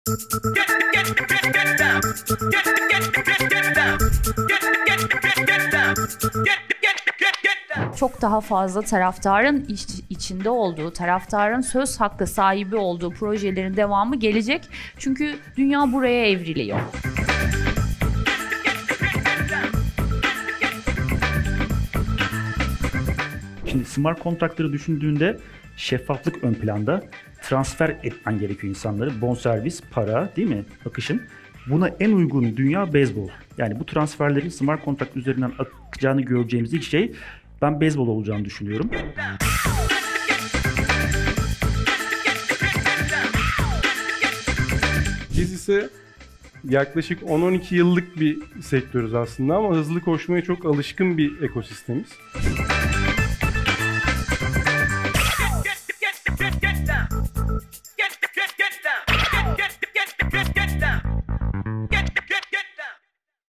Çok daha fazla taraftarın içinde olduğu, taraftarın söz hakkı sahibi olduğu projelerin devamı gelecek. Çünkü dünya buraya evriliyor. Şimdi smart kontratları düşündüğünde şeffaflık ön planda. Transfer etmen gerekiyor insanları. Bonservis, para, değil mi? Akışın. Buna en uygun dünya beyzbol. Yani bu transferlerin smart kontrakt üzerinden akacağını göreceğimiz ilk şey, ben beyzbol olacağını düşünüyorum. Biz ise yaklaşık 10-12 yıllık bir sektörüz aslında ama hızlı koşmaya çok alışkın bir ekosistemiz.